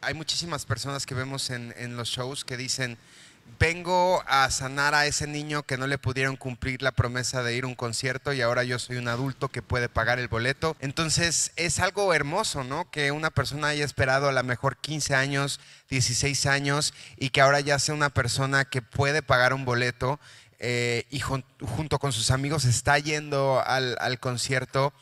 hay muchísimas personas que vemos en los shows que dicen, vengo a sanar a ese niño que no le pudieron cumplir la promesa de ir a un concierto y ahora yo soy un adulto que puede pagar el boleto. Entonces es algo hermoso, ¿no? Que una persona haya esperado a lo mejor 15 años, 16 años y que ahora ya sea una persona que puede pagar un boleto y junto con sus amigos está yendo al concierto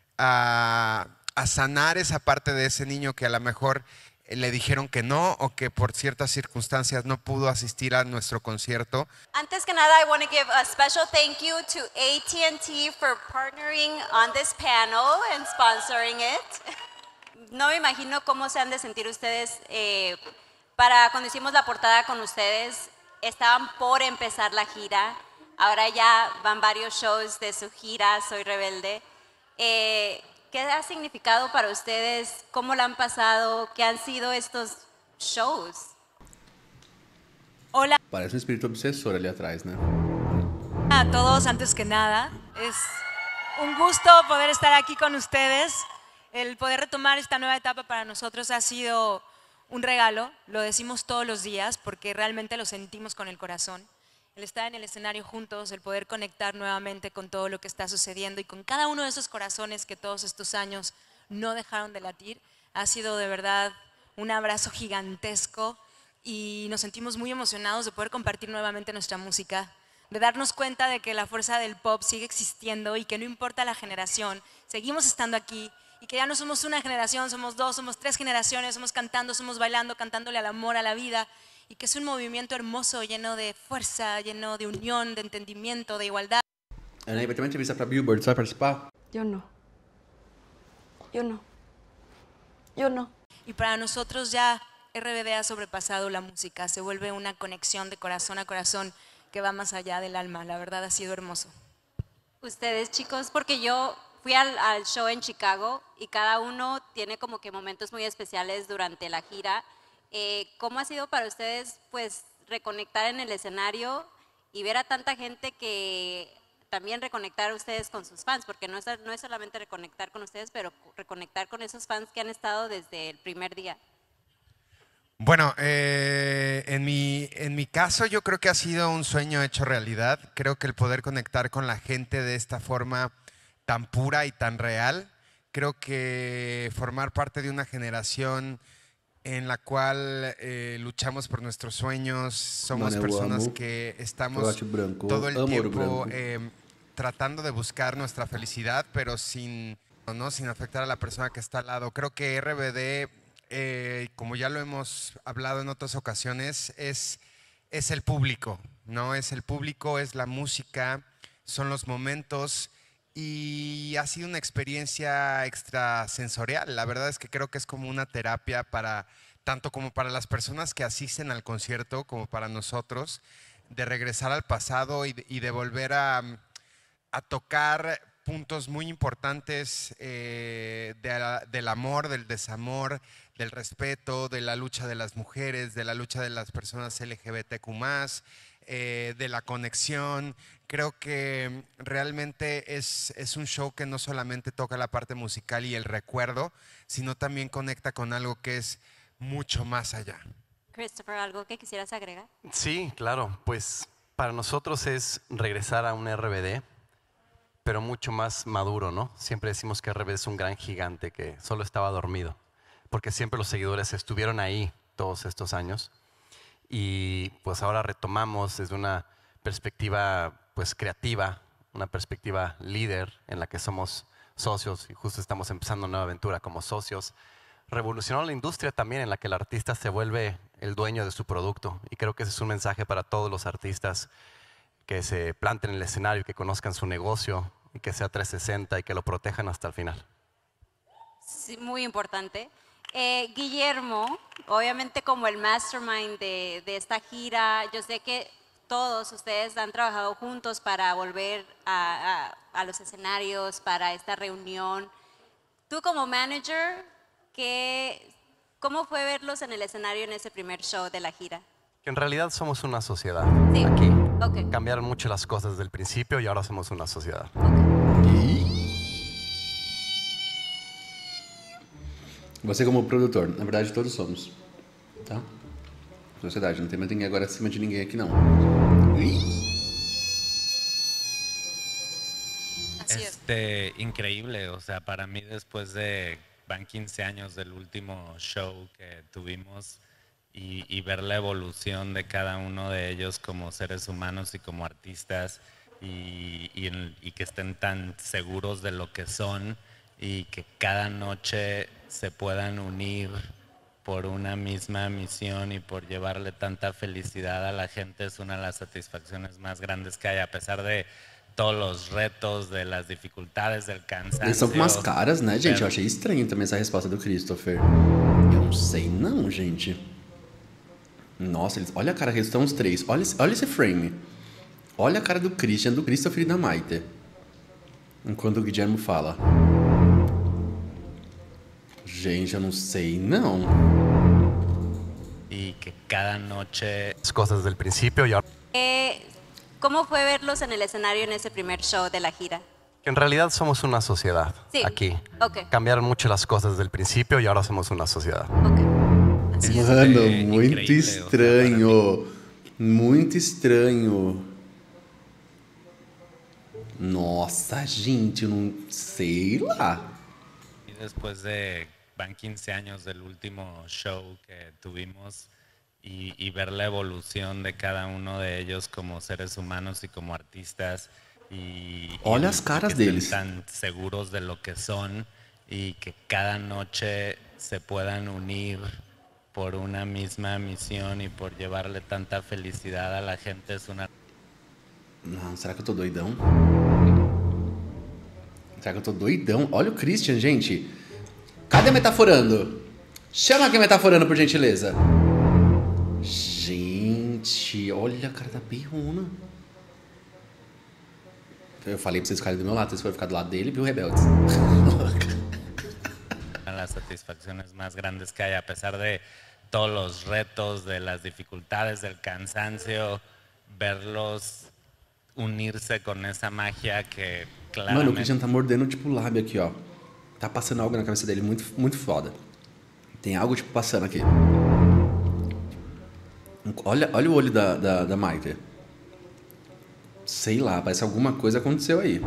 a sanar esa parte de ese niño que a lo mejor le dijeron que no o que por ciertas circunstancias no pudo asistir a nuestro concierto. Antes que nada, I want to give a special thank you to AT&T for partnering on this panel and sponsoring it. No me imagino cómo se han de sentir ustedes para cuando hicimos la portada con ustedes. Estaban por empezar la gira, ahora ya van varios shows de su gira Soy Rebelde. ¿Qué ha significado para ustedes? ¿Cómo la han pasado? ¿Qué han sido estos shows? Hola. Parece un espíritu obsesor ali atrás, ¿no? A todos, antes que nada, es un gusto poder estar aquí con ustedes. El poder retomar esta nueva etapa para nosotros ha sido un regalo, lo decimos todos los días porque realmente lo sentimos con el corazón. El estar en el escenario juntos, el poder conectar nuevamente con todo lo que está sucediendo y con cada uno de esos corazones que todos estos años no dejaron de latir, ha sido de verdad un abrazo gigantesco y nos sentimos muy emocionados de poder compartir nuevamente nuestra música, de darnos cuenta de que la fuerza del pop sigue existiendo y que no importa la generación, seguimos estando aquí y que ya no somos una generación, somos dos, somos tres generaciones, somos cantando, somos bailando, cantándole al amor, a la vida. Y que es un movimiento hermoso, lleno de fuerza, lleno de unión, de entendimiento, de igualdad. Ana, vai ter uma entrevista para Billboard, você vai participar? Yo no. Yo no. Yo no. Y para nosotros ya RBD ha sobrepasado la música, se vuelve una conexión de corazón a corazón que va más allá del alma. La verdad ha sido hermoso. Ustedes, chicos, porque yo fui al show en Chicago y cada uno tiene como que momentos muy especiales durante la gira. ¿Cómo ha sido para ustedes pues reconectar en el escenario y ver a tanta gente que también reconectar a ustedes con sus fans? Porque no es solamente reconectar con ustedes, pero reconectar con esos fans que han estado desde el primer día. Bueno, en mi caso yo creo que ha sido un sueño hecho realidad. Creo que el poder conectar con la gente de esta forma tan pura y tan real, creo que formar parte de una generación en la cual luchamos por nuestros sueños, somos personas que estamos todo el tiempo tratando de buscar nuestra felicidad, pero sin afectar a la persona que está al lado. Creo que RBD, como ya lo hemos hablado en otras ocasiones, es el público, ¿no? Es el público, es la música, son los momentos. Y ha sido una experiencia extrasensorial. La verdad es que creo que es como una terapia tanto como para las personas que asisten al concierto, como para nosotros, de regresar al pasado y de volver a tocar puntos muy importantes del amor, del desamor, del respeto, de la lucha de las mujeres, de la lucha de las personas LGBTQ+, de la conexión. Creo que realmente es un show que no solamente toca la parte musical y el recuerdo, sino también conecta con algo que es mucho más allá. Christopher, ¿algo que quisieras agregar? Sí, claro, pues para nosotros es regresar a un RBD, pero mucho más maduro, ¿no? Siempre decimos que RBD es un gran gigante que solo estaba dormido, porque siempre los seguidores estuvieron ahí todos estos años y pues ahora retomamos desde una perspectiva pues creativa, una perspectiva líder en la que somos socios y justo estamos empezando una nueva aventura como socios. Revolucionó la industria también en la que el artista se vuelve el dueño de su producto y creo que ese es un mensaje para todos los artistas que se planten en el escenario, que conozcan su negocio y que sea 360 y que lo protejan hasta el final. Sí, muy importante. Guillermo, obviamente como el mastermind de esta gira, yo sé que todos ustedes han trabajado juntos para volver a los escenarios, para esta reunión. Tú como manager, ¿cómo fue verlos en el escenario en ese primer show de la gira? En realidad somos una sociedad. Sí. Aquí Okay. cambiaron mucho las cosas desde el principio y ahora somos una sociedad. Você como produtor, na verdade todos somos. Tá? Sociedade, não tem mais ninguém agora acima de ninguém aqui, não. Así es. Increíble, o sea, para mí después de, van 15 años del último show que tuvimos y ver la evolución de cada uno de ellos como seres humanos y como artistas y que estén tan seguros de lo que son y que cada noche se puedan unir por una misma misión y por llevarle tanta felicidad a la gente es una de las satisfacciones más grandes que hay, a pesar de todos los retos, de las dificultades, del cansancio. Eles são com umas caras, né, gente? Eu achei estranho também essa resposta do Christopher. Eu não sei não, gente. Nossa, olha a cara que eles estão os três. Olha esse frame. Olha a cara do Christian, do Christopher e da Maite. Enquanto o Guillermo fala. Gente, eu não sei não. Y que cada noche... Las cosas del principio y ahora... ¿Cómo fue verlos en el escenario en ese primer show de la gira? En realidad somos una sociedad Sí. aquí. Ok. Cambiaron mucho las cosas del principio y ahora somos una sociedad. Ok. Así es. Mano, É muito incrível, estranho. Muito estranho. Nossa, gente, eu não sei lá. Y después de, van 15 años del último show que tuvimos y ver la evolución de cada uno de ellos como seres humanos y como artistas Olha as caras que estén deles. tan seguros de lo que son y que cada noche se puedan unir por una misma misión y por llevarle tanta felicidad a la gente es una... Não, será que eu tô doidão? Será que eu tô doidão? Olha o Christian, gente. Cadê metaforando? Chama aqui metaforando, por gentileza. Gente, olha a cara da perrona. Eu falei pra vocês ficarem do meu lado, vocês foram ficar do lado dele, viu, rebeldes? Una de las satisfacciones más grandes que hay, a pesar de todos los retos, de las dificultades, del cansancio, verlos unirse con esa magia que Mano, o claramente... Christian tá mordendo, tipo, o lábio aqui, ó. Tá passando algo na cabeça dele, muito, muito foda. Tem algo, tipo, passando aqui. Olha o olho da Maite. Sei lá, parece alguma coisa aconteceu aí.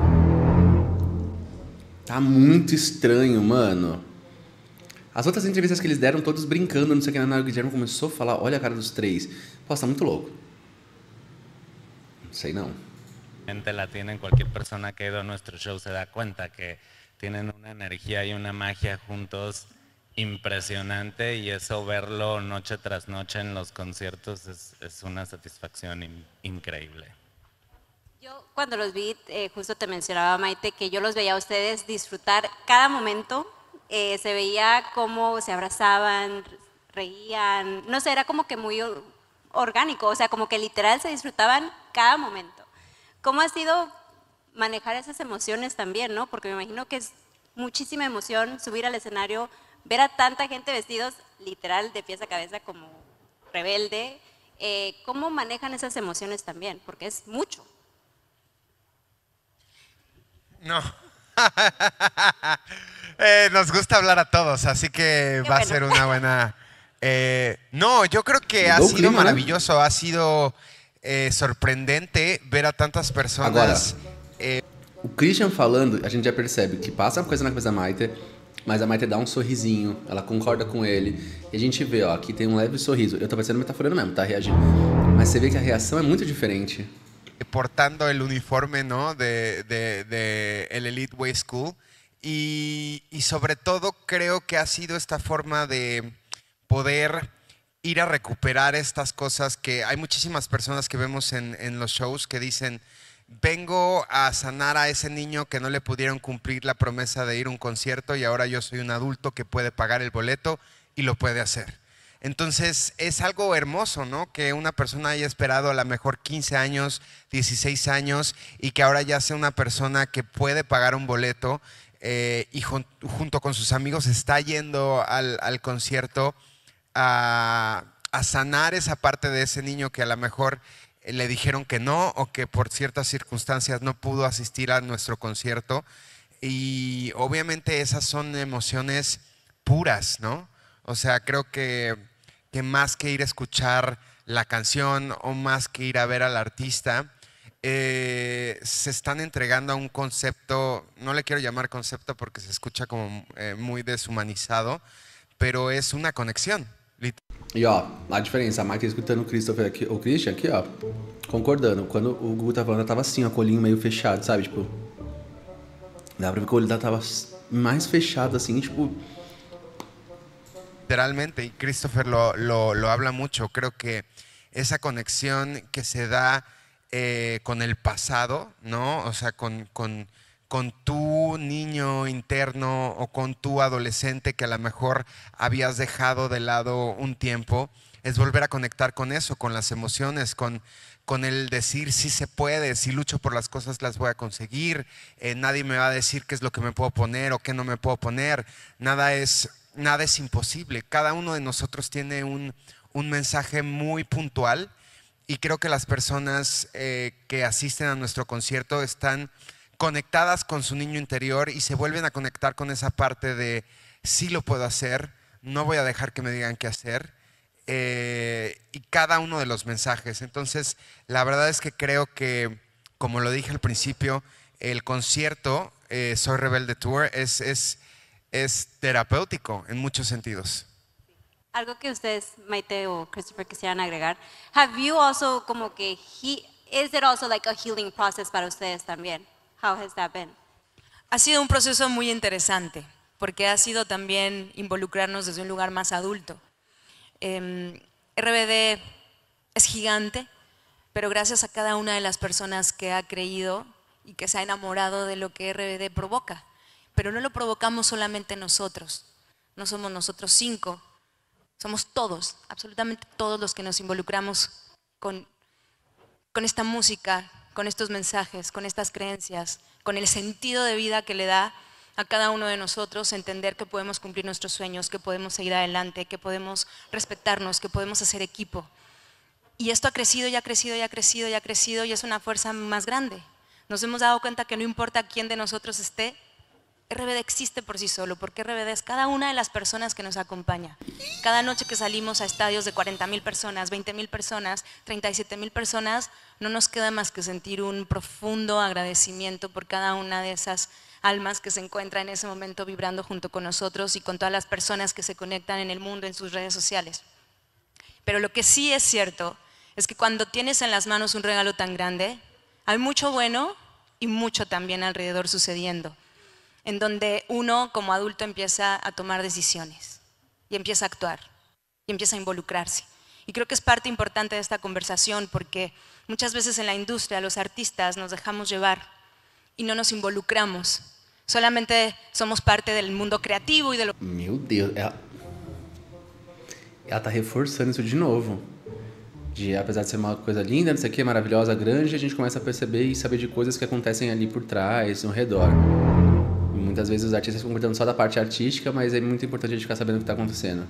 Tá muito estranho, mano. As outras entrevistas que eles deram, todos brincando, não sei o que, na hora que o Guilherme começou a falar, olha a cara dos três. Pô, tá muito louco. Não sei não. la tienen, cualquier persona que ha ido a nuestro show se da cuenta que tienen una energía y una magia juntos impresionante y eso verlo noche tras noche en los conciertos es una satisfacción increíble. Yo cuando los vi, justo te mencionaba Maite, que yo los veía a ustedes disfrutar cada momento. Se veía cómo se abrazaban, reían, no sé, era como que muy orgánico, o sea, como que literal se disfrutaban cada momento. ¿Cómo ha sido manejar esas emociones también, no? Porque me imagino que es muchísima emoción subir al escenario, ver a tanta gente vestidos literal de pies a cabeza como rebelde. ¿Cómo manejan esas emociones también? Porque es mucho. No. Nos gusta hablar a todos, así que Qué va a bueno. ser una buena... no, yo creo que ha Mudou o sido clima, né? maravilloso, ha sido sorprendente ver a tantas personas... O Christian falando, a gente já percebe que passa uma coisa na cabeça da Maite, mas a Maite dá um sorrisinho, ela concorda com ele. E a gente vê, ó, aqui tem um leve sorriso. Eu tô parecendo metaforando mesmo, tá reagindo. Mas você vê que a reação é muito diferente. portando el uniforme, ¿no? de el Elite Way School y sobre todo creo que ha sido esta forma de poder ir a recuperar estas cosas que hay muchísimas personas que vemos en los shows que dicen vengo a sanar a ese niño que no le pudieron cumplir la promesa de ir a un concierto y ahora yo soy un adulto que puede pagar el boleto y lo puede hacer. Entonces es algo hermoso, ¿no? Que una persona haya esperado a lo mejor 15 años, 16 años y que ahora ya sea una persona que puede pagar un boleto y junto con sus amigos está yendo al concierto a sanar esa parte de ese niño que a lo mejor le dijeron que no o que por ciertas circunstancias no pudo asistir a nuestro concierto. Y obviamente esas son emociones puras, ¿no? O sea, creo que que más que ir a escuchar la canción o más que ir a ver al artista, se están entregando a un concepto, no le quiero llamar concepto porque se escucha como muy deshumanizado, pero es una conexión. E ó, a diferença, a Mike escutando o Christopher aqui, o Christian aqui, ó, concordando. Quando o Gugu tava falando, tava assim, ó, com o olhinho meio fechado, sabe? Tipo, dá pra ver que o olho dela tava mais fechado, assim, tipo. Literalmente, y Christopher lo habla mucho. Creo que esa conexión que se da con el pasado, ¿no? O sea, con tu niño interno o con tu adolescente que a lo mejor habías dejado de lado un tiempo, es volver a conectar con eso, con las emociones, con el decir sí se puede, si lucho por las cosas las voy a conseguir, nadie me va a decir qué es lo que me puedo poner o qué no me puedo poner, nada es imposible. Cada uno de nosotros tiene un mensaje muy puntual y creo que las personas que asisten a nuestro concierto están conectadas con su niño interior y se vuelven a conectar con esa parte de sí lo puedo hacer, no voy a dejar que me digan qué hacer, y cada uno de los mensajes. Entonces, la verdad es que creo que, como lo dije al principio, el concierto Soy Rebelde Tour es terapéutico en muchos sentidos. Algo que ustedes, Maite o Christopher, quisieran agregar. Have you also como que, is it also like a healing process para ustedes también? How has that been? Ha sido un proceso muy interesante, porque ha sido también involucrarnos desde un lugar más adulto. RBD es gigante, pero gracias a cada una de las personas que ha creído y que se ha enamorado de lo que RBD provoca. Pero no lo provocamos solamente nosotros, no somos nosotros 5, somos todos, absolutamente todos los que nos involucramos con esta música, con estos mensajes, con estas creencias, con el sentido de vida que le da a cada uno de nosotros entender que podemos cumplir nuestros sueños, que podemos seguir adelante, que podemos respetarnos, que podemos hacer equipo. Y esto ha crecido y ha crecido y ha crecido y ha crecido y es una fuerza más grande. Nos hemos dado cuenta que no importa quién de nosotros esté, RBD existe por sí solo, porque RBD es cada una de las personas que nos acompaña. Cada noche que salimos a estadios de 40,000 personas, 20,000 personas, 37,000 personas, no nos queda más que sentir un profundo agradecimiento por cada una de esas almas que se encuentran en ese momento vibrando junto con nosotros y con todas las personas que se conectan en el mundo en sus redes sociales. Pero lo que sí es cierto es que cuando tienes en las manos un regalo tan grande, hay mucho bueno y mucho también alrededor sucediendo, en donde uno como adulto empieza a tomar decisiones y empieza a actuar y empieza a involucrarse. Y creo que es parte importante de esta conversación porque muchas veces en la industria los artistas nos dejamos llevar y no nos involucramos. Solamente somos parte del mundo creativo y de lo... Meu Deus, ela tá reforçando isso de novo. Apesar de ser uma coisa linda, não sei o que, maravilhosa, grande, a gente começa a perceber e saber de coisas que acontecem ali por trás, no redor. E muitas vezes os artistas ficam cuidando só da parte artística, mas é muito importante a gente ficar sabendo o que está acontecendo.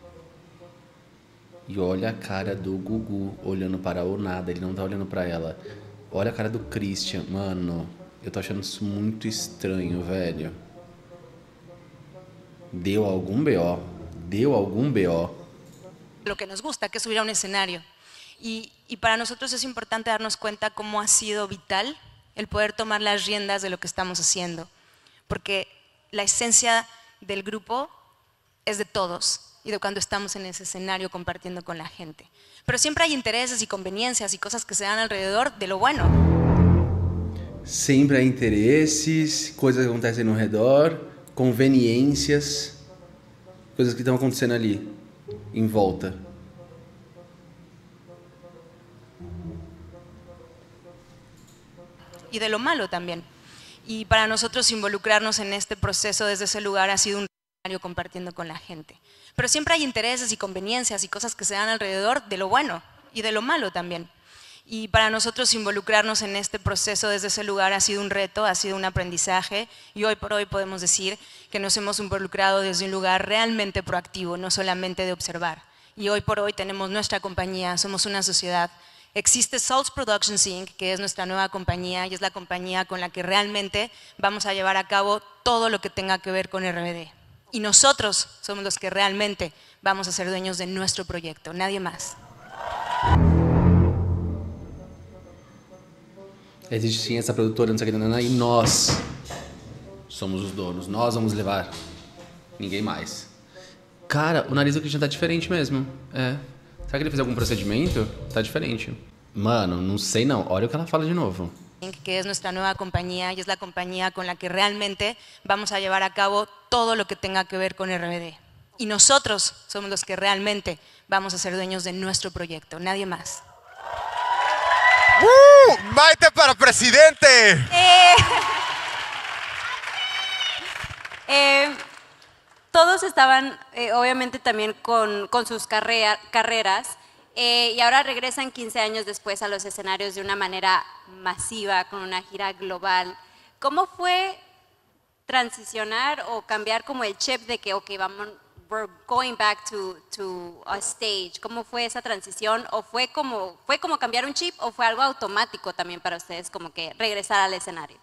E olha a cara do Gugu olhando para o nada, ele não tá olhando para ela. Olha a cara do Christian, mano, eu tô achando isso muito estranho, velho. Deu algum BO, deu algum BO. Lo que nos gusta, que es subir a un escenario. Y para nosotros es importante darnos cuenta cómo ha sido vital el poder tomar las riendas de lo que estamos haciendo, porque la esencia del grupo es de todos y de cuando estamos en ese escenario compartiendo con la gente. Pero siempre hay intereses y conveniencias y cosas que se dan alrededor de lo bueno. Sempre há interesses, coisas que acontecem no redor, conveniências, coisas que estão acontecendo ali, em volta. Y de lo malo también. Y para nosotros involucrarnos en este proceso desde ese lugar ha sido un escenario compartiendo con la gente. Pero siempre hay intereses y conveniencias y cosas que se dan alrededor de lo bueno y de lo malo también. Y para nosotros involucrarnos en este proceso desde ese lugar ha sido un reto, ha sido un aprendizaje y hoy por hoy podemos decir que nos hemos involucrado desde un lugar realmente proactivo, no solamente de observar. Y hoy por hoy tenemos nuestra compañía, somos una sociedad. Existe Salts Productions Inc., que es nuestra nueva compañía y es la compañía con la que realmente vamos a llevar a cabo todo lo que tenga que ver con RBD. Y nosotros somos los que realmente vamos a ser dueños de nuestro proyecto, nadie más. Existe sim essa produtora, não sei o que, e nós somos os donos, nós vamos levar, ninguém mais. Cara, o nariz do Christian tá diferente mesmo, é. Será que ele fez algum procedimento? Tá diferente. Mano, não sei não, olha o que ela fala de novo. Que es nuestra nueva compañía y es la compañía con la que realmente vamos a llevar a cabo todo lo que tenga que ver con RBD. Y nosotros somos los que realmente vamos a ser dueños de nuestro proyecto, nadie más. ¡Maite para presidente! Todos estaban obviamente también con sus carreras y ahora regresan 15 años después a los escenarios de una manera masiva, con una gira global. ¿Cómo fue transicionar o cambiar como el chip de que, ok, we're going back to a stage? ¿Cómo fue esa transición? ¿O fue como cambiar un chip o fue algo automático también para ustedes, como que regresar al escenario?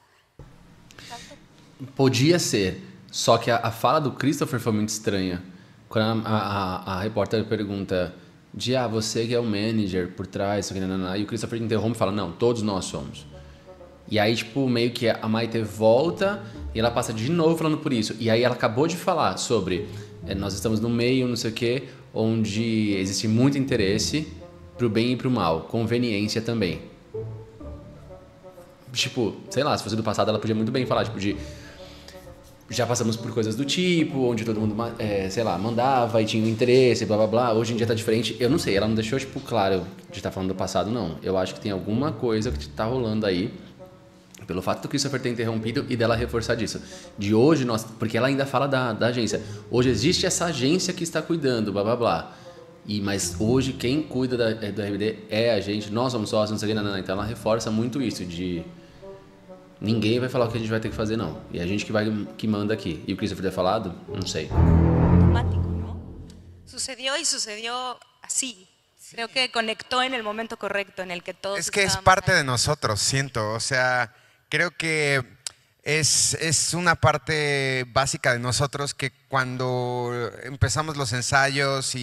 Podia ser, só que a fala do Christopher foi muito estranha. Quando a repórter pergunta, você que é o manager por trás, e o Christopher interrompe e fala, não, todos nós somos. E aí, tipo, meio que a Maite volta e ela passa de novo falando por isso. E aí ela acabou de falar sobre, nós estamos no meio, não sei o quê, onde existe muito interesse pro bem e pro mal, conveniência também. Tipo, sei lá, se fosse do passado ela podia muito bem falar, tipo, já passamos por coisas do tipo, onde todo mundo, sei lá, mandava e tinha um interesse, blá blá blá. Hoje em dia tá diferente. Eu não sei, ela não deixou, tipo, claro de estar falando do passado, não. Eu acho que tem alguma coisa que tá rolando aí, pelo fato do Christopher ter interrompido e dela reforçar disso. De hoje, porque ela ainda fala da agência. Hoje existe essa agência que está cuidando, blá blá blá. Mas hoje quem cuida do RBD é a gente, nós somos sócios, não sei o que, não. Então ela reforça muito isso de... Ninguém vai falar o que a gente vai ter que fazer, não. E a gente que manda aqui. E o Christopher ter falado? Não sei. Automático, ¿no? Sucedió y sucedió así. Creo que conectó en el momento correcto en el que todos Es que es parte de nosotros, siento. O sea, creo que es una parte básica de nosotros que cuando empezamos los ensayos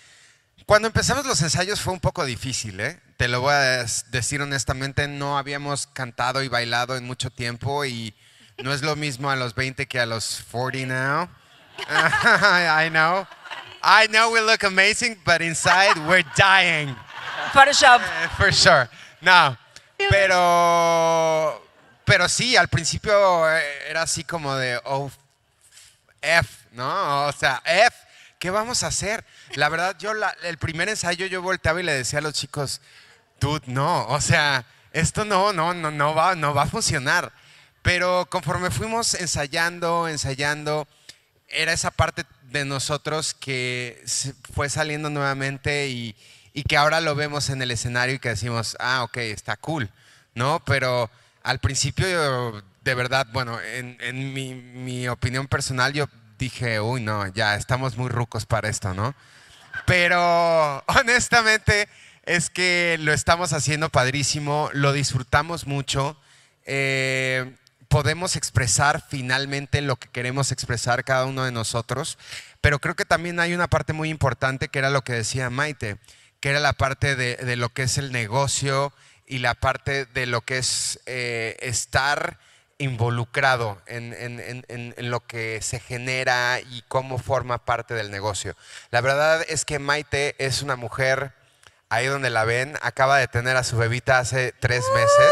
fue un poco difícil, ¿eh? Te lo voy a decir honestamente, no habíamos cantado y bailado en mucho tiempo y no es lo mismo a los 20 que a los 40 now. I know we look amazing, but inside we're dying. Photoshop. For sure. No, pero sí, al principio era así como de, oh, F, ¿no? O sea, F. ¿Qué vamos a hacer? La verdad, el primer ensayo yo volteaba y le decía a los chicos, dude, no, o sea, esto no va a funcionar. Pero conforme fuimos ensayando, era esa parte de nosotros que fue saliendo nuevamente y que ahora lo vemos en el escenario y que decimos, ok, está cool, ¿no? Pero al principio, de verdad, bueno, en mi opinión personal, yo dije, uy, no, ya estamos muy rucos para esto, ¿no? Pero honestamente es que lo estamos haciendo padrísimo, lo disfrutamos mucho, podemos expresar finalmente lo que queremos expresar cada uno de nosotros, pero creo que también hay una parte muy importante que era lo que decía Maite, que era la parte de lo que es el negocio y la parte de lo que es estar involucrado en lo que se genera y cómo forma parte del negocio. La verdad es que Maite es una mujer, ahí donde la ven, acaba de tener a su bebita hace 3 meses.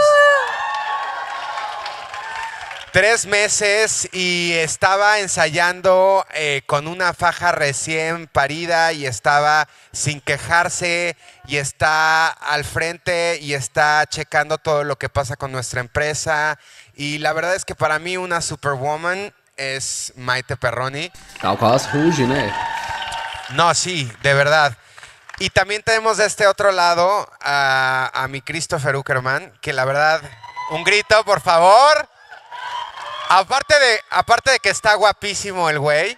3 meses y estaba ensayando con una faja recién parida y estaba sin quejarse y está al frente y está checando todo lo que pasa con nuestra empresa. Y la verdad es que para mí una superwoman es Maite Perroni. Quase ruge, ¿no? No, sí, de verdad. Y también tenemos de este otro lado a mi Christopher Uckerman, que la verdad, un grito, por favor. Aparte de que está guapísimo el güey,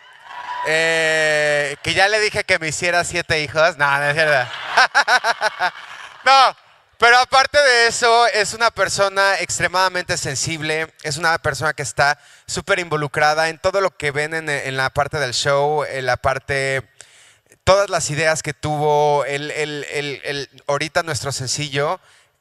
que ya le dije que me hiciera 7 hijos. No, no es cierto. No, Pero aparte de eso, es una persona extremadamente sensible, es una persona que está súper involucrada en todo lo que ven en la parte del show, en la parte, todas las ideas que tuvo, ahorita nuestro sencillo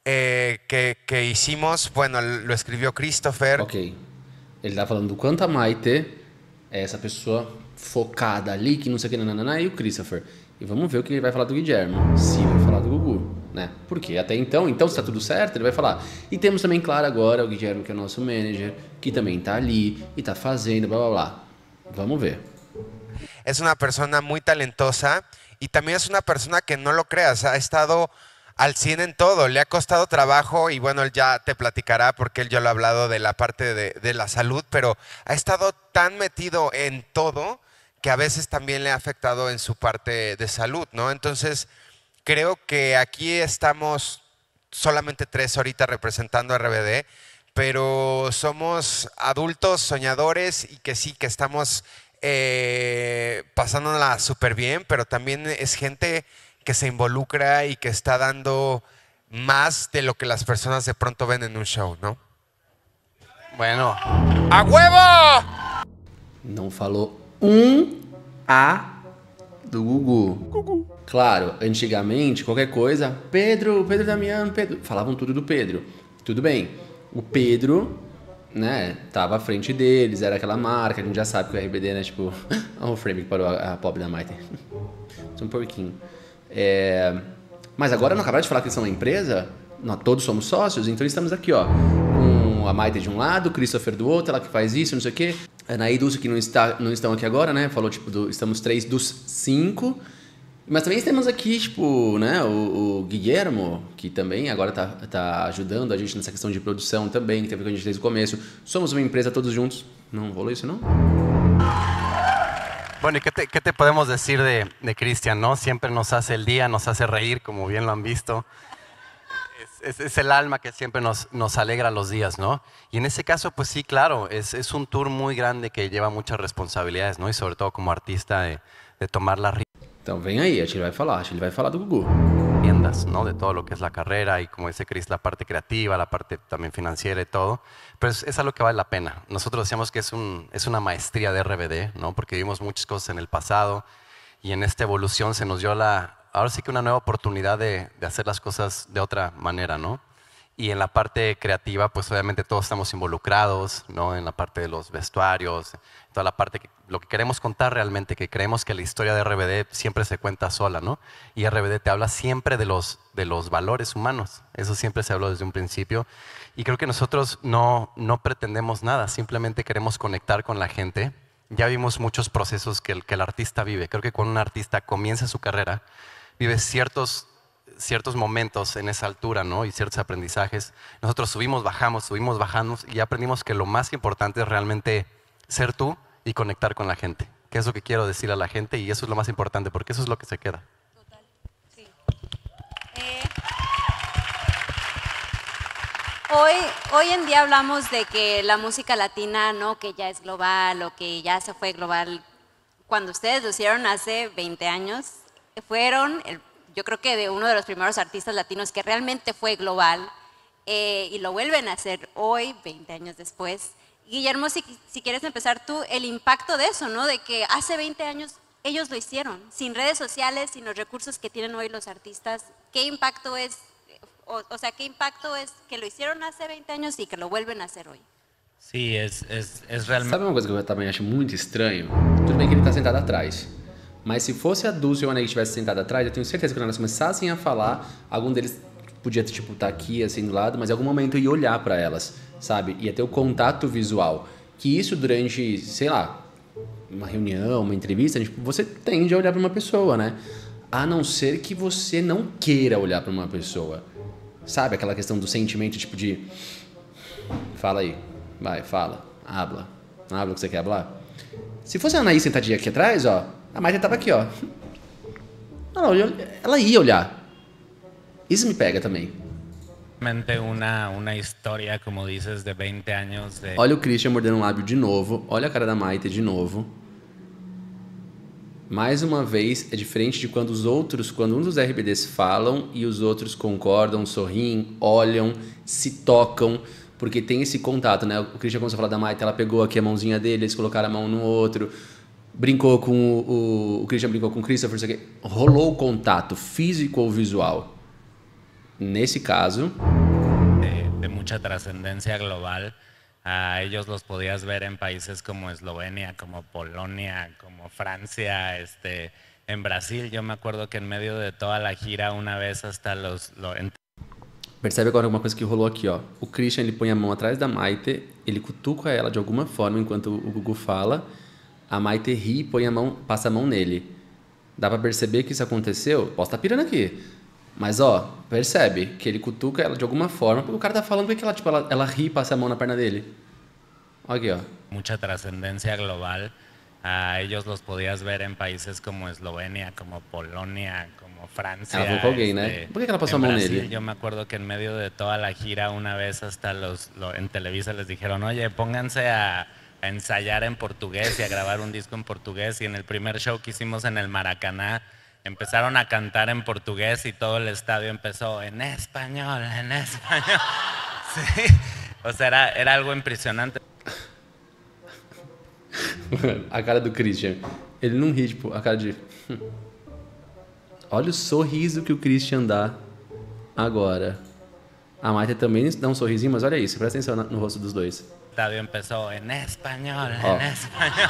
que hicimos, bueno, lo escribió Christopher. Ok. Ele tá falando do quanto a Maite é essa pessoa focada ali, que não sei o que, nananana, e o Christopher. E vamos ver o que ele vai falar do Guilherme, se vai falar do Gugu, né? Porque até então se tá tudo certo, ele vai falar. E temos também, claro, agora o Guilherme, que é o nosso manager, que também tá ali e tá fazendo, blá, blá, blá. Vamos ver. Es una persona muy talentosa y también es una persona que no lo creas, ha estado al 100 en todo, le ha costado trabajo y bueno, él ya te platicará porque él ya lo ha hablado de la parte de la salud, pero ha estado tan metido en todo que a veces también le ha afectado en su parte de salud, ¿no? Entonces, creo que aquí estamos solamente 3 ahorita representando a RBD, pero somos adultos soñadores y que sí, que estamos pasándola súper bien, pero también es gente que se involucra y que está dando más de lo que las personas de pronto ven en un show, ¿no? Bueno, ¡A huevo! Não falou A do Gugu. Claro, antigamente, qualquer coisa, Pedro Damiano, Pedro. Falavam tudo do Pedro. Tudo bem. O Pedro, né, tava à frente deles, era aquela marca, a gente já sabe que o RBD, né, tipo... Olha o frame que parou a pobre da Maite. Um pouquinho. Mas agora não acabaram de falar que eles são uma empresa? Nós todos somos sócios, então estamos aqui, ó, com a Maite de um lado, o Christopher do outro, ela que faz isso, não sei o quê. A Ana e Dulce que não estão aqui agora, né? Falou, tipo, estamos 3 dos 5. Mas também temos aqui, tipo, né, o Guilhermo, que também agora tá ajudando a gente nessa questão de produção também, que teve com a gente desde o começo. Somos uma empresa todos juntos. Não rolou isso, não? bueno, ¿y qué te podemos decir de Cristian, no? Siempre nos hace el día, nos hace reír, como bien lo han visto. Es el alma que siempre nos alegra los días, ¿no? Y en ese caso, pues sí, claro, es un tour muy grande que lleva muchas responsabilidades, ¿no? Y sobre todo como artista de tomar las Então vem aí, acho que ele vai falar do Gugu. riendas, ¿no? De todo lo que es la carrera y como dice Chris, la parte creativa, la parte también financiera y todo. Pero es algo que vale la pena. Nosotros decíamos que es una maestría de RBD, ¿no? Porque vimos muchas cosas en el pasado y en esta evolución se nos dio ahora sí que una nueva oportunidad de hacer las cosas de otra manera, ¿no? Y en la parte creativa, pues obviamente todos estamos involucrados, ¿no? En la parte de los vestuarios, toda la parte, lo que queremos contar realmente, que creemos que la historia de RBD siempre se cuenta sola, ¿no? Y RBD te habla siempre de los valores humanos, eso siempre se habló desde un principio. Y creo que nosotros no pretendemos nada, simplemente queremos conectar con la gente. Ya vimos muchos procesos que el artista vive. Creo que cuando un artista comienza su carrera, vive ciertos momentos en esa altura, ¿no? Y ciertos aprendizajes. Nosotros subimos, bajamos y aprendimos que lo más importante es realmente ser tú y conectar con la gente. Que es lo que quiero decir a la gente y eso es lo más importante porque eso es lo que se queda. Total, sí. Hoy en día hablamos de que la música latina, ¿no? Que ya es global o que ya se fue global. Cuando ustedes lo hicieron hace 20 años, fueron yo creo que de uno de los primeros artistas latinos que realmente fue global y lo vuelven a hacer hoy, 20 años después. Guillermo, si quieres empezar tú, el impacto de eso, ¿no? De que hace 20 años ellos lo hicieron, sin redes sociales, sin los recursos que tienen hoy los artistas. ¿Qué impacto es, o sea, qué impacto es que lo hicieron hace 20 años y que lo vuelven a hacer hoy? Sí, es realmente... Sabe uma coisa que eu também acho muito estranho? Tudo bem que ele tá sentado atrás. Mas se fosse a Dulce e o Ana que estivesse sentado atrás, eu tenho certeza que quando elas começassem a falar, algum deles podia tipo estar aqui assim do lado, mas em algum momento eu ia olhar para elas, sabe? Ia ter o contato visual. Que isso durante, sei lá, uma reunião, uma entrevista, tipo, você tende a olhar para uma pessoa, né? A não ser que você não queira olhar para uma pessoa. Sabe aquela questão do sentimento, tipo de... Fala aí, vai, fala, habla o que você quer falar. Se fosse a Anaí sentadinha aqui atrás, ó, a Maite tava aqui, ó. Não, ela ia olhar. Isso me pega também. Una historia, como dices, de 20 años de... Olha o Christian mordendo um lábio de novo. Olha a cara da Maite de novo. Mais uma vez, é diferente de quando quando um dos RBDs falam e os outros concordam, sorriem, olham, se tocam, porque tem esse contato, né? O Christian começou a falar da Maite, ela pegou aqui a mãozinha dele, eles colocaram a mão no outro, brincou com o Christian brincou com o Christopher, isso aqui. Rolou o contato físico ou visual. Nesse caso, de mucha trascendencia global. A ellos los podías ver en países como Eslovenia, como Polonia, como Francia, en Brasil. Yo me acuerdo que en medio de toda la gira, una vez hasta percebe agora uma coisa que rolou aqui, ó. O Christian, ele põe a mão atrás da Maite, ele cutuca ela de alguma forma enquanto o Gugu fala. A Maite ri, passa a mão nele. Dá pra perceber que isso aconteceu? Posso estar pirando aqui. Mas, ó, percebe que ele cutuca ela de alguma forma, porque o cara tá falando que ela ri e passa a mão na perna dele. Olha aqui, ó. Mucha trascendencia global. A ellos los podías ver en países como Eslovenia, como Polonia, como Francia. Ela falou com alguém, né? Por que ela passou a mão nele? Yo me acuerdo que en medio de toda la gira, una vez hasta en Televisa les dijeron, oye, pónganse a ensayar en portugués y a grabar un disco en portugués. Y en el primer show que hicimos en el Maracaná, empezaron a cantar en portugués y todo el estadio empezó en español, en español. Sí, o sea, era algo impresionante. A cara do Christian. Ele não ri, tipo, a cara de... Olha o sorriso que o Christian dá agora. A Maite também dá um sorrisinho, mas olha isso, presta atenção no rosto dos dois. El estadio empezó en español, en español.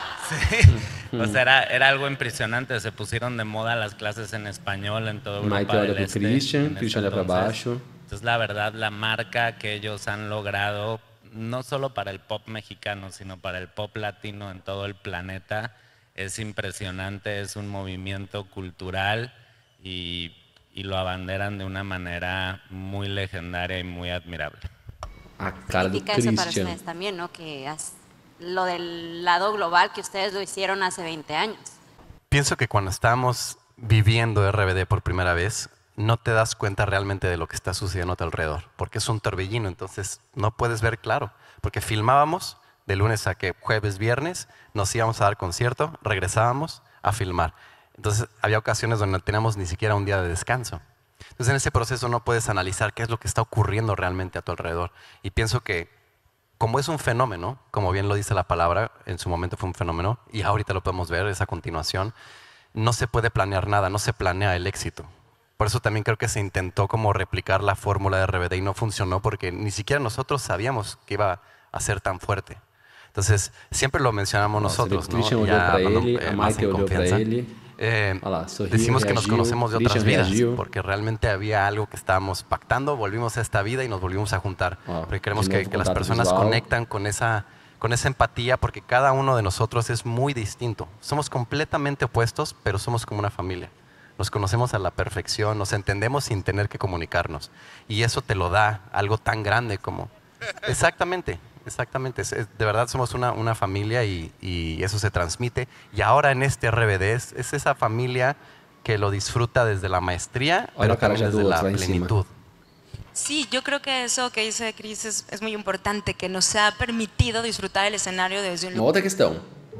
Sí, o sea, era algo impresionante. Se pusieron de moda las clases en español en todo Europa Maite olha del pro Este. Christian olha para baixo. Entonces, la verdad, la marca que ellos han logrado, no solo para el pop mexicano, sino para el pop latino en todo el planeta, es impresionante, es un movimiento cultural y lo abanderan de una manera muy legendaria y muy admirable. A cara do Significa eso para Christian. ustedes también, ¿no? Que lo del lado global que ustedes lo hicieron hace 20 años. Pienso que cuando estamos viviendo RBD por primera vez, no te das cuenta realmente de lo que está sucediendo a tu alrededor, porque es un torbellino, entonces no puedes ver claro, porque filmábamos de lunes a que jueves, viernes, nos íbamos a dar concierto, regresábamos a filmar. Entonces había ocasiones donde no teníamos ni siquiera un día de descanso. Entonces en ese proceso no puedes analizar qué es lo que está ocurriendo realmente a tu alrededor. Y pienso que como es un fenómeno, como bien lo dice la palabra, en su momento fue un fenómeno, y ahorita lo podemos ver, esa continuación, no se puede planear nada, no se planea el éxito. Por eso también creo que se intentó como replicar la fórmula de RBD y no funcionó porque ni siquiera nosotros sabíamos que iba a ser tan fuerte. Entonces, siempre lo mencionamos nosotros, ¿no? Christian olhou pra ele, a Maite olhou pra ele. Olha lá, sorriu, decimos que nos reagiu, conocemos de otras Christian vidas, reagiu. porque realmente había algo que estábamos pactando, volvimos a esta vida y nos volvimos a juntar. Porque creemos de nuevo que las contato personas visual. conectan con esa empatía, porque cada uno de nosotros es muy distinto. Somos completamente opuestos, pero somos como una familia. Nos conocemos a la perfección, nos entendemos sin tener que comunicarnos. Y eso te lo da algo tan grande como... Exactamente. Exactamente, de verdad somos una familia y eso se transmite. Y ahora en este RBD es esa familia que lo disfruta desde la maestría, pero también desde la plenitud. Sí, yo creo que eso que dice Cris es muy importante, que nos ha permitido disfrutar el escenario desde un Uma outra questão.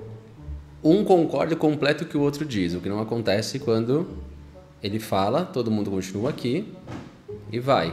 Um concorda completo o que o outro diz, o que não acontece quando ele fala, todo mundo continua aqui e vai.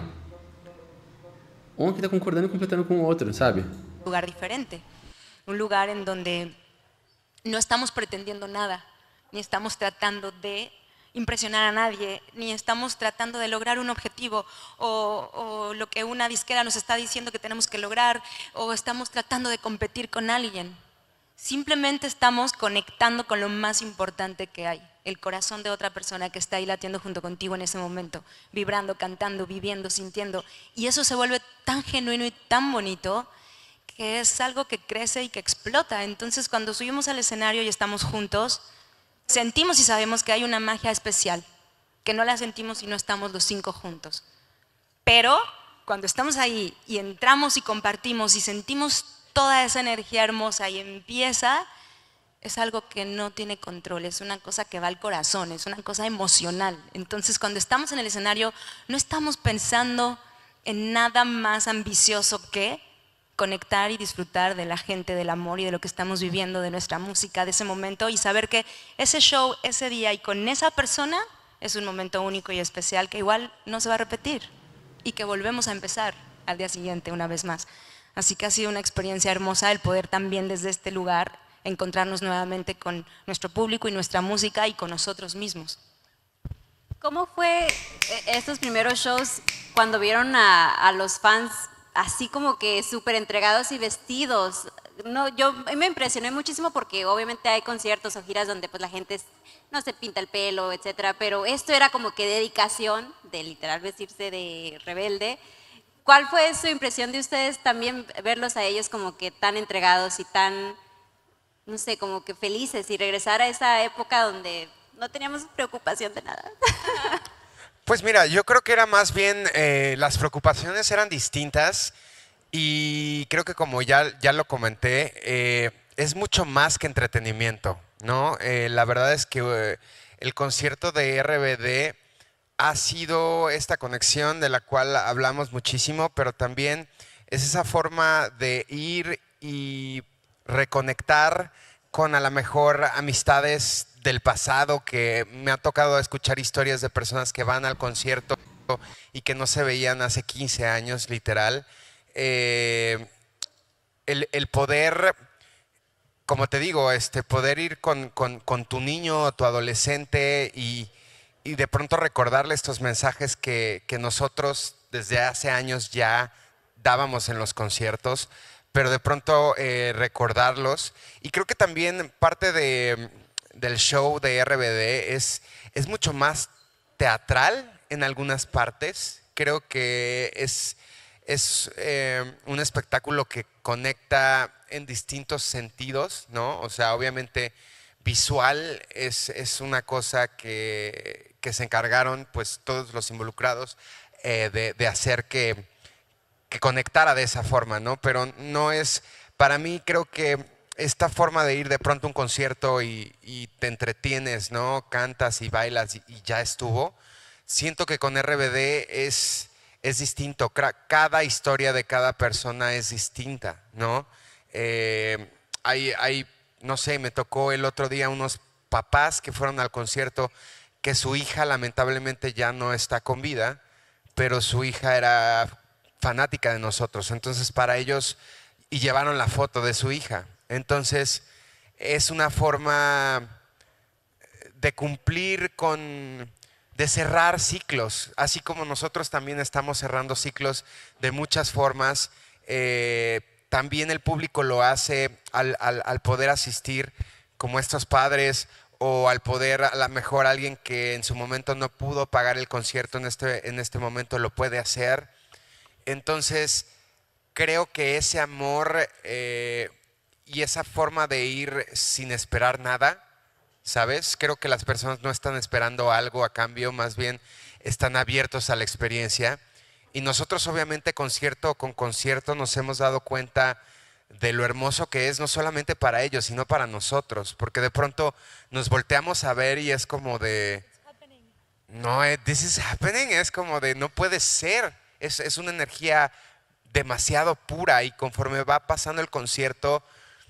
Um que está concordando e completando com o outro, sabe? lugar diferente, un lugar en donde no estamos pretendiendo nada, ni estamos tratando de impresionar a nadie, ni estamos tratando de lograr un objetivo o lo que una disquera nos está diciendo que tenemos que lograr, o estamos tratando de competir con alguien. Simplemente estamos conectando con lo más importante que hay, el corazón de otra persona que está ahí latiendo junto contigo en ese momento, vibrando, cantando, viviendo, sintiendo. Y eso se vuelve tan genuino y tan bonito que es algo que crece y que explota. Entonces, cuando subimos al escenario y estamos juntos, sentimos y sabemos que hay una magia especial, que no la sentimos si no estamos los 5 juntos. Pero cuando estamos ahí y entramos y compartimos y sentimos toda esa energía hermosa y empieza, es algo que no tiene control, es una cosa que va al corazón, es una cosa emocional. Entonces, cuando estamos en el escenario, no estamos pensando en nada más ambicioso que conectar y disfrutar de la gente, del amor y de lo que estamos viviendo, de nuestra música, de ese momento, y saber que ese show, ese día y con esa persona es un momento único y especial que igual no se va a repetir y que volvemos a empezar al día siguiente una vez más. Así que ha sido una experiencia hermosa el poder también desde este lugar encontrarnos nuevamente con nuestro público y nuestra música y con nosotros mismos. ¿Cómo fue estos primeros shows cuando vieron a los fans así como que súper entregados y vestidos? No, me impresioné muchísimo porque obviamente hay conciertos o giras donde pues la gente no se pinta el pelo, etcétera, pero esto era como que dedicación de literal vestirse de rebelde. ¿Cuál fue su impresión de ustedes también verlos a ellos como que tan entregados y tan, no sé, como que felices y regresar a esa época donde no teníamos preocupación de nada? Pues mira, yo creo que era más bien, las preocupaciones eran distintas y creo que como ya lo comenté, es mucho más que entretenimiento, ¿no? La verdad es que el concierto de RBD ha sido esta conexión de la cual hablamos muchísimo, pero también es esa forma de ir y reconectar con a lo mejor amistades del pasado, que me ha tocado escuchar historias de personas que van al concierto y que no se veían hace 15 años, literal. El poder, como te digo, poder ir con tu niño o tu adolescente y de pronto recordarle estos mensajes que nosotros desde hace años ya dábamos en los conciertos, pero de pronto recordarlos. Y creo que también parte del show de RBD es mucho más teatral en algunas partes. Creo que es un espectáculo que conecta en distintos sentidos, ¿no? O sea, obviamente visual es una cosa que se encargaron pues todos los involucrados de hacer que conectara de esa forma, ¿no? Pero no es, para mí creo que esta forma de ir de pronto a un concierto y te entretienes, ¿no? Cantas y bailas y ya estuvo. Siento que con RBD es distinto. Cada historia de cada persona es distinta, ¿no? No sé, me tocó el otro día unos papás que fueron al concierto que su hija lamentablemente ya no está con vida, pero su hija era fanática de nosotros. Entonces para ellos, y llevaron la foto de su hija. Entonces es una forma de cumplir de cerrar ciclos, así como nosotros también estamos cerrando ciclos de muchas formas. También el público lo hace al poder asistir, como estos padres, o al poder, a lo mejor alguien que en su momento no pudo pagar el concierto, en este momento lo puede hacer. Entonces creo que ese amor y esa forma de ir sin esperar nada, ¿sabes? Creo que las personas no están esperando algo a cambio, más bien están abiertos a la experiencia. Y nosotros obviamente concierto con concierto nos hemos dado cuenta de lo hermoso que es, no solamente para ellos, sino para nosotros, porque de pronto nos volteamos a ver y es como de, no, this is happening, es como de, no puede ser, es una energía demasiado pura, y conforme va pasando el concierto,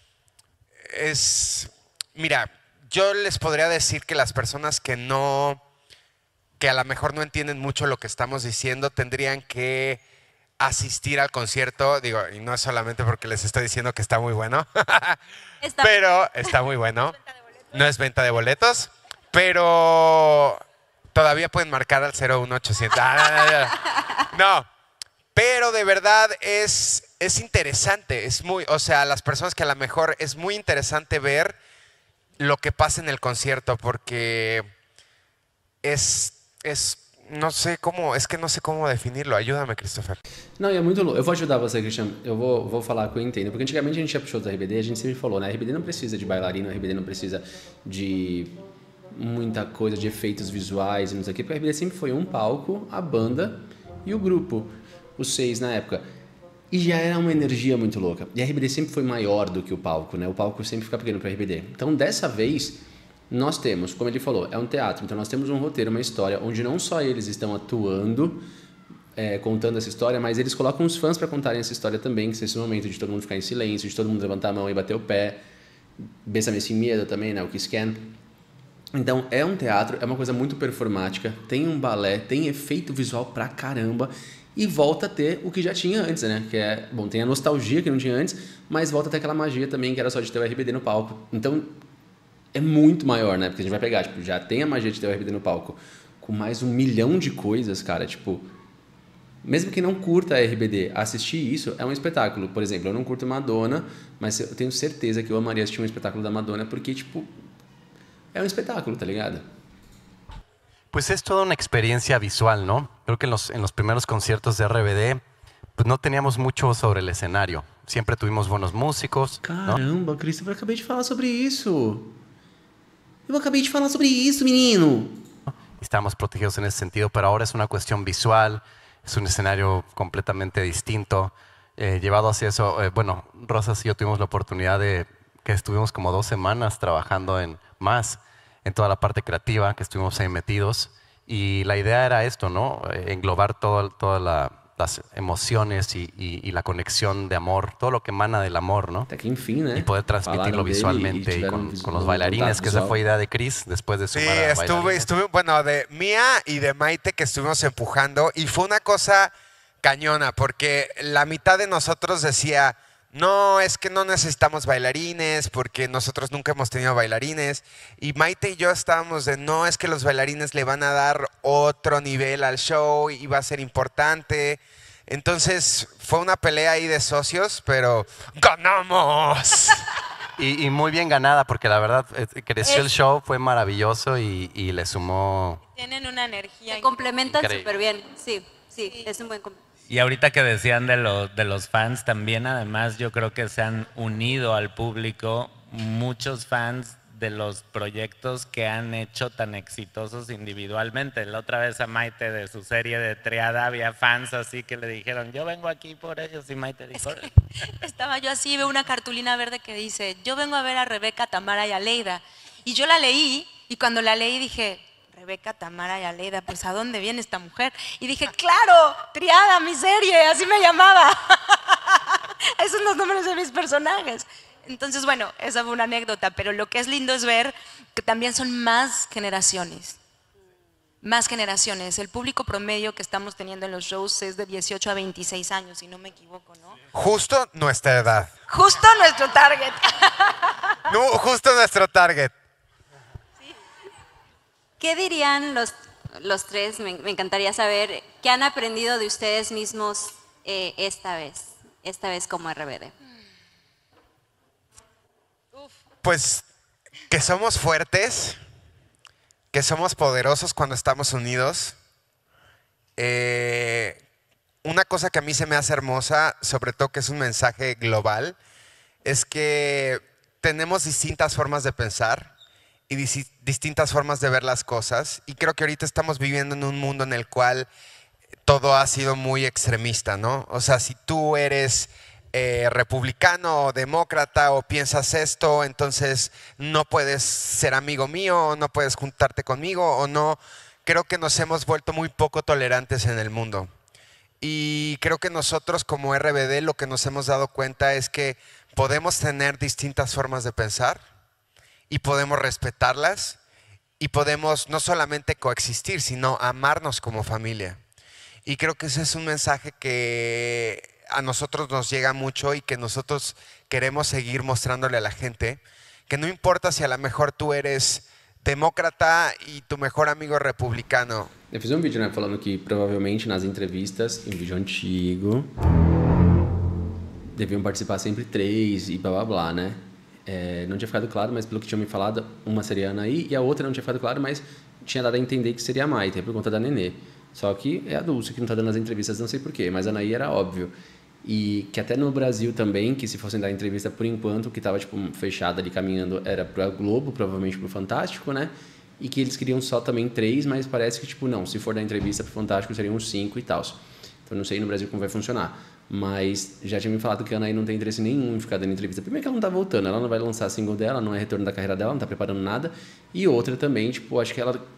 mira, yo les podría decir que las personas que a lo mejor no entienden mucho lo que estamos diciendo, tendrían que asistir al concierto, digo, y no es solamente porque les estoy diciendo que está muy bueno, pero está muy bueno. No es venta de boletos, pero todavía pueden marcar al 01800. No, pero de verdad es interesante, o sea, las personas que a lo mejor es muy interesante ver lo que pasa en el concierto, porque não sei como, que não sei como definirlo. Ajuda-me, Christopher. Não, e é muito louco. Eu vou ajudar você, Cristian. Eu vou falar o que eu entendo. Porque antigamente a gente ia pro show da RBD, a gente sempre falou, né? A RBD não precisa de bailarino, a RBD não precisa de muita coisa, de efeitos visuais e não sei o quê. Porque a RBD sempre foi um palco, a banda e o grupo. Os 6 na época. E já era uma energia muito louca. E a RBD sempre foi maior do que o palco, né? O palco sempre fica pequeno pra RBD. Então, dessa vez, nós temos, como ele falou, é um teatro. Então, nós temos um roteiro, uma história, onde não só eles estão atuando, contando essa história, mas eles colocam os fãs para contarem essa história também, que é esse momento de todo mundo ficar em silêncio, de todo mundo levantar a mão e bater o pé. Bésame Sin Miedo também, né? O Kiss Can. Então, é um teatro, é uma coisa muito performática, tem um balé, tem efeito visual pra caramba e volta a ter o que já tinha antes, né? Que é, bom, tem a nostalgia que não tinha antes, mas volta a ter aquela magia também que era só de ter o RBD no palco. Então, é muito maior, né? Porque a gente vai pegar, tipo, já tem a magia de ter o RBD no palco com mais 1 milhão de coisas, cara, tipo... Mesmo que não curta a RBD, assistir isso é um espetáculo. Por exemplo, eu não curto Madonna, mas eu tenho certeza que eu amaria assistir um espetáculo da Madonna porque, tipo... É un espectáculo, ¿tá ligado? Pues es toda una experiencia visual, ¿no? Creo que en los primeros conciertos de RBD, pues no teníamos mucho sobre el escenario. Siempre tuvimos buenos músicos. Caramba, ¿no? Christopher, acabei de falar sobre isso. Eu acabei de falar sobre isso, menino. Estamos protegidos en ese sentido, pero ahora es una cuestión visual, es un escenario completamente distinto. Llevado hacia eso, bueno, Rosas y yo tuvimos la oportunidad de que estuvimos como 2 semanas trabajando en toda la parte creativa, que estuvimos ahí metidos. Y la idea era esto, ¿no? Englobar todas las emociones y la conexión de amor, todo lo que emana del amor, ¿no? Até que enfim, né? Y poder transmitirlo visualmente y con los bailarines, que esa fue idea de Chris después de sumar a bailarines. Estuve, bueno, de Mía y de Maite que estuvimos empujando y fue una cosa cañona porque la mitad de nosotros decía... No, es que no necesitamos bailarines porque nosotros nunca hemos tenido bailarines. Y Maite y yo estábamos de, no, es que los bailarines le van a dar otro nivel al show y va a ser importante. Entonces fue una pelea ahí de socios, pero ¡ganamos! Y muy bien ganada porque la verdad creció el show, fue maravilloso y le sumó... Tienen una energía. Se complementan increíble. súper bien, sí, es un buen complemento. Y ahorita que decían de los fans también, además yo creo que se han unido al público muchos fans de los proyectos que han hecho tan exitosos individualmente. La otra vez a Maite de su serie de Triada había fans así que le dijeron, yo vengo aquí por ellos, y Maite dijo... Estaba yo así, veo una cartulina verde que dice, yo vengo a ver a Rebeca, Tamara y Aleida. Y yo la leí y cuando la leí dije... Rebeca, Tamara y Aleida, pues ¿a dónde viene esta mujer? Y dije, claro, Triada, mi serie, así me llamaba. Esos son los nombres de mis personajes. Entonces, bueno, esa fue una anécdota, pero lo que es lindo es ver que también son más generaciones. Más generaciones. El público promedio que estamos teniendo en los shows es de 18 a 26 años, si no me equivoco, ¿no? Justo nuestra edad. Justo nuestro target. No, justo nuestro target. ¿Qué dirían los tres? Me encantaría saber qué han aprendido de ustedes mismos esta vez como RBD. Pues que somos fuertes, que somos poderosos cuando estamos unidos. Una cosa que a mí se me hace hermosa, sobre todo que es un mensaje global, es que tenemos distintas formas de pensar y distintas formas de ver las cosas. Y creo que ahorita estamos viviendo en un mundo en el cual todo ha sido muy extremista, ¿no? O sea, si tú eres republicano o demócrata o piensas esto, entonces no puedes ser amigo mío, no puedes juntarte conmigo o no. Creo que nos hemos vuelto muy poco tolerantes en el mundo. Y creo que nosotros como RBD lo que nos hemos dado cuenta es que podemos tener distintas formas de pensar y podemos respetarlas y podemos no solamente coexistir, sino amarnos como familia. Y creo que ese es un mensaje que a nosotros nos llega mucho y que nosotros queremos seguir mostrándole a la gente, que no importa si a lo mejor tú eres demócrata e tu melhor amigo é republicano. Eu fiz um vídeo, né, falando que provavelmente nas entrevistas, um vídeo antigo, deviam participar sempre 3 e blá blá blá, né? Não tinha ficado claro, mas pelo que tinham me falado, uma seria a Anaí e a outra não tinha ficado claro, mas tinha dado a entender que seria a Maite, por conta da Nenê. Só que é a Dulce que não tá dando as entrevistas, não sei porquê, mas a Anaí era óbvio. E que até no Brasil também, que se fossem dar entrevista por enquanto, que tava tipo fechada ali caminhando, era pro Globo, provavelmente pro Fantástico, né? E que eles queriam só também 3, mas parece que tipo, não, se for dar entrevista pro Fantástico seriam uns 5 e tal. Então não sei no Brasil como vai funcionar. Mas já tinha me falado que a Anaí não tem interesse nenhum em ficar dando entrevista. Primeiro que ela não tá voltando, ela não vai lançar single dela, não é retorno da carreira dela, não tá preparando nada. E outra também, tipo, acho que ela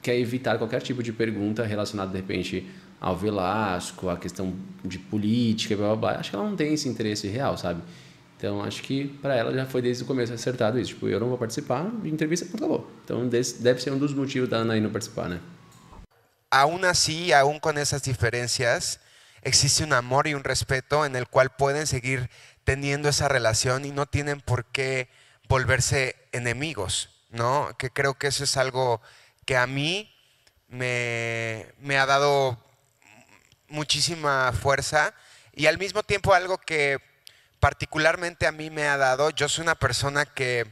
quer evitar qualquer tipo de pergunta relacionada, de repente, ao Velasco, a questão de política, blá, blá, blá. Acho que ela não tem esse interesse real, sabe? Então, acho que para ela já foi desde o começo acertado isso. Tipo, eu não vou participar de entrevista, então acabou. Então, deve ser um dos motivos da Anaí não participar, né? Aún así, aún con esas diferencias, existe un amor y un respeto en el cual pueden seguir teniendo esa relación y no tienen por qué volverse enemigos, ¿no? Que creo que eso es algo que a mí me ha dado muchísima fuerza y al mismo tiempo algo que particularmente a mí me ha dado. Yo soy una persona que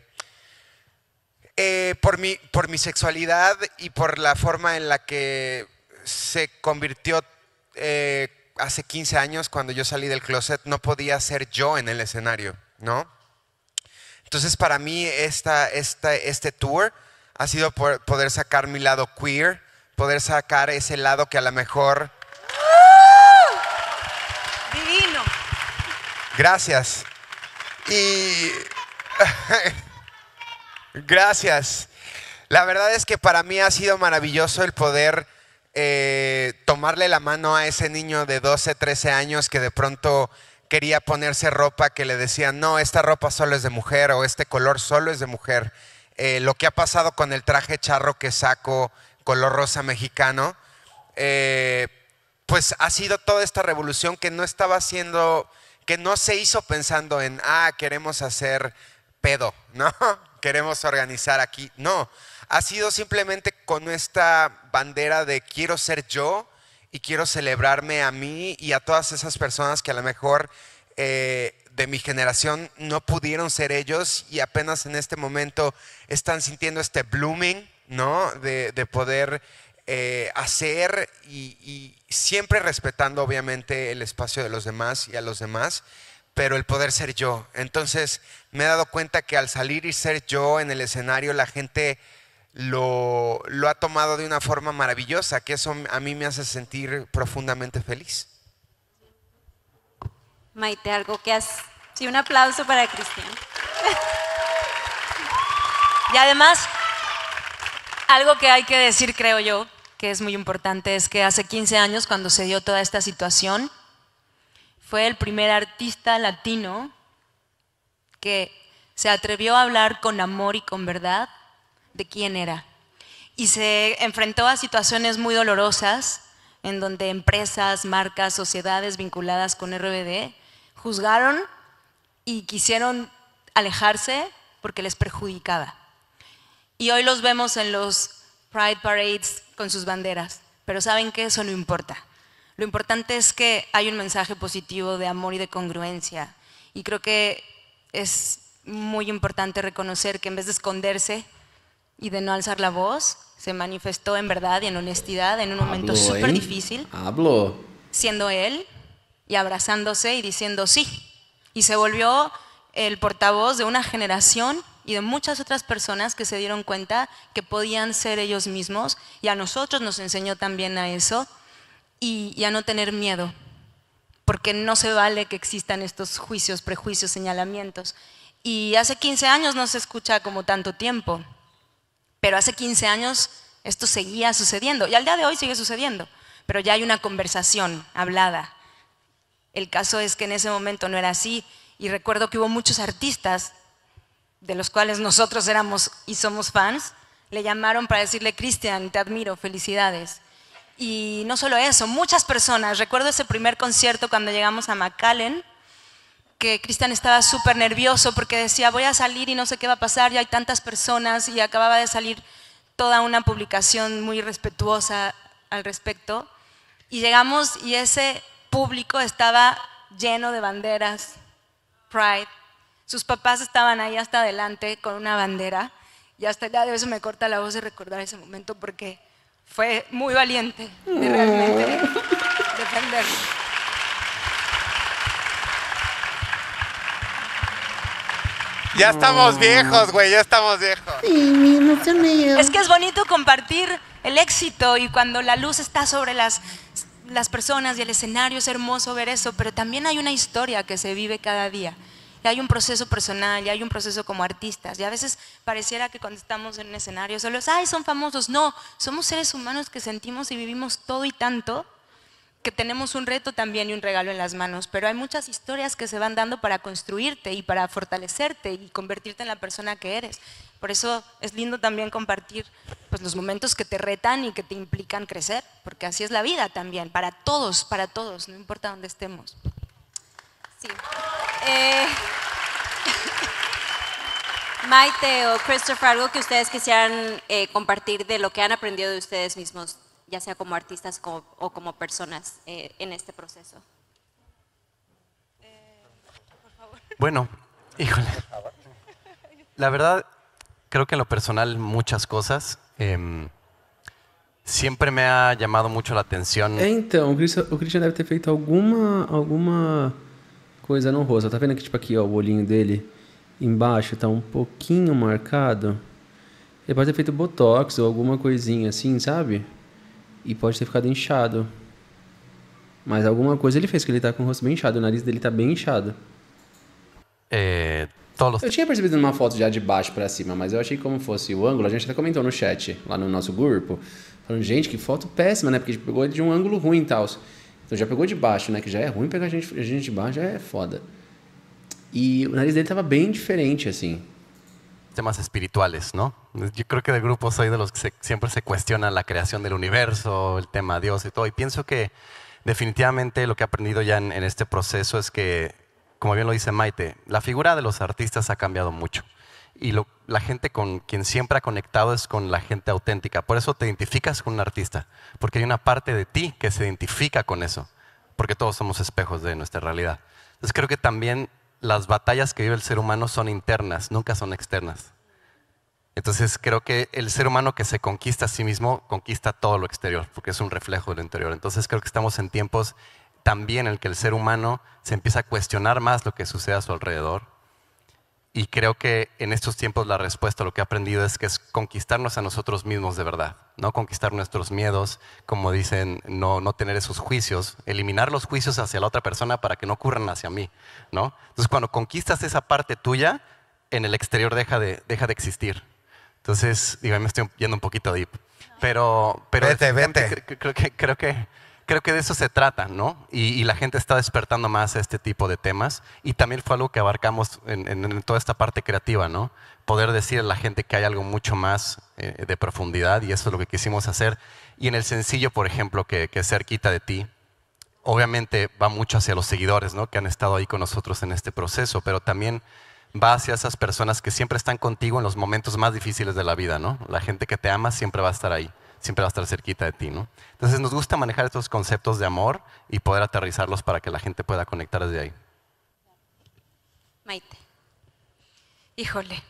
por mi sexualidad y por la forma en la que se convirtió hace 15 años cuando yo salí del closet, no podía ser yo en el escenario, ¿no? Entonces para mí este tour ha sido poder sacar mi lado queer, poder sacar ese lado que a lo mejor... Divino. Gracias. Y... Gracias. La verdad es que para mí ha sido maravilloso el poder tomarle la mano a ese niño de 12, 13 años que de pronto quería ponerse ropa que le decían, no, esta ropa solo es de mujer o este color solo es de mujer. Lo que ha pasado con el traje charro que saco, color rosa mexicano, pues ha sido toda esta revolución que no estaba haciendo, que no se hizo pensando en, queremos hacer pedo, ¿no? Queremos organizar aquí. No, ha sido simplemente con esta bandera de quiero ser yo y quiero celebrarme a mí y a todas esas personas que a lo mejor de mi generación no pudieron ser ellos y apenas en este momento están sintiendo este blooming, ¿no? De poder hacer y siempre respetando obviamente el espacio de los demás y a los demás, pero el poder ser yo. Entonces me he dado cuenta que al salir y ser yo en el escenario, la gente lo ha tomado de una forma maravillosa, que eso a mí me hace sentir profundamente feliz. Maite, algo que has... Sí, un aplauso para Cristian. Y además, algo que hay que decir, creo yo, que es muy importante, es que hace 15 años, cuando se dio toda esta situación, fue el primer artista latino que se atrevió a hablar con amor y con verdad de quién era. Y se enfrentó a situaciones muy dolorosas, en donde empresas, marcas, sociedades vinculadas con RBD juzgaron y quisieron alejarse porque les perjudicaba. Y hoy los vemos en los Pride Parades con sus banderas, pero saben que eso no importa. Lo importante es que hay un mensaje positivo de amor y de congruencia. Y creo que es muy importante reconocer que en vez de esconderse y de no alzar la voz, se manifestó en verdad y en honestidad en un momento súper difícil, siendo él y abrazándose y diciendo sí. Y se volvió el portavoz de una generación y de muchas otras personas que se dieron cuenta que podían ser ellos mismos, y a nosotros nos enseñó también a eso y a no tener miedo, porque no se vale que existan estos juicios, prejuicios, señalamientos. Y hace 15 años no se escucha como tanto tiempo, pero hace 15 años esto seguía sucediendo y al día de hoy sigue sucediendo, pero ya hay una conversación hablada. El caso es que en ese momento no era así, y recuerdo que hubo muchos artistas de los cuales nosotros éramos y somos fans, le llamaron para decirle, Cristian, te admiro, felicidades. Y no solo eso, muchas personas, recuerdo ese primer concierto cuando llegamos a McAllen, que Cristian estaba súper nervioso porque decía, voy a salir y no sé qué va a pasar, ya hay tantas personas, y acababa de salir toda una publicación muy respetuosa al respecto. Y llegamos y ese público estaba lleno de banderas, Pride. Sus papás estaban ahí hasta adelante con una bandera, y hasta el día de hoy se me corta la voz de recordar ese momento porque fue muy valiente de realmente defenderlo. Ya estamos viejos, güey, ya estamos viejos. Es que es bonito compartir el éxito, y cuando la luz está sobre las personas y el escenario es hermoso ver eso, pero también hay una historia que se vive cada día. y hay un proceso personal, y hay un proceso como artistas. Y a veces pareciera que cuando estamos en un escenario solo es, ¡ay, son famosos! No, somos seres humanos que sentimos y vivimos todo y tanto, que tenemos un reto también y un regalo en las manos, pero hay muchas historias que se van dando para construirte y para fortalecerte y convertirte en la persona que eres. Por eso es lindo también compartir pues, los momentos que te retan y que te implican crecer, porque así es la vida también, para todos, no importa dónde estemos. Sí. Maite o Christopher, algo que ustedes quisieran compartir de lo que han aprendido de ustedes mismos, ya sea como artistas o como personas en este proceso. Bueno, híjole. La verdad, creo que en lo personal muchas cosas. Siempre me ha llamado mucho la atención. Então, o Christian deve ter feito alguma coisa no rosto. Tá vendo que tipo aqui, ó, o olhinho dele embaixo tá um pouquinho marcado? Ele pode ter feito botox ou alguma coisinha assim, sabe? E pode ter ficado inchado. Mas alguma coisa ele fez, que ele tá com o rosto bem inchado. O nariz dele tá bem inchado. Eu tinha percebido numa foto já de baixo pra cima, mas eu achei como fosse o ângulo. A gente até comentou no chat, lá no nosso grupo, falando, gente, que foto péssima, né? Porque a gente pegou de um ângulo ruim e tal. Então já pegou de baixo, né? Que já é ruim, pegar a gente de baixo já é foda. E o nariz dele tava bem diferente, assim. Temas espirituales, ¿no? Yo creo que del grupo soy de los que siempre se cuestiona la creación del universo, el tema Dios y todo. Y pienso que definitivamente lo que he aprendido ya en este proceso es que, como bien lo dice Maite, la figura de los artistas ha cambiado mucho. Y la gente con quien siempre ha conectado es con la gente auténtica. Por eso te identificas con un artista, porque hay una parte de ti que se identifica con eso, porque todos somos espejos de nuestra realidad. Entonces creo que también las batallas que vive el ser humano son internas, nunca son externas. Entonces creo que el ser humano que se conquista a sí mismo, conquista todo lo exterior, porque es un reflejo de lo interior. Entonces creo que estamos en tiempos también en el que el ser humano se empieza a cuestionar más lo que sucede a su alrededor. Y creo que en estos tiempos la respuesta a lo que he aprendido es que es conquistarnos a nosotros mismos de verdad, no conquistar nuestros miedos, como dicen, no tener esos juicios, eliminar los juicios hacia la otra persona para que no ocurran hacia mí, ¿no? Entonces cuando conquistas esa parte tuya, en el exterior deja de existir. Entonces, digo, me estoy yendo un poquito deep, pero Vete. creo que de eso se trata, ¿no? Y la gente está despertando más a este tipo de temas. Y también fue algo que abarcamos en toda esta parte creativa, ¿no? Poder decir a la gente que hay algo mucho más de profundidad, y eso es lo que quisimos hacer. Y en el sencillo, por ejemplo, que es Cerquita de ti, obviamente va mucho hacia los seguidores, ¿no? Que han estado ahí con nosotros en este proceso, pero también va hacia esas personas que siempre están contigo en los momentos más difíciles de la vida, ¿no? La gente que te ama siempre va a estar ahí, siempre va a estar cerquita de ti, ¿no? Entonces nos gusta manejar estos conceptos de amor y poder aterrizarlos para que la gente pueda conectar desde ahí. Maite. Híjole.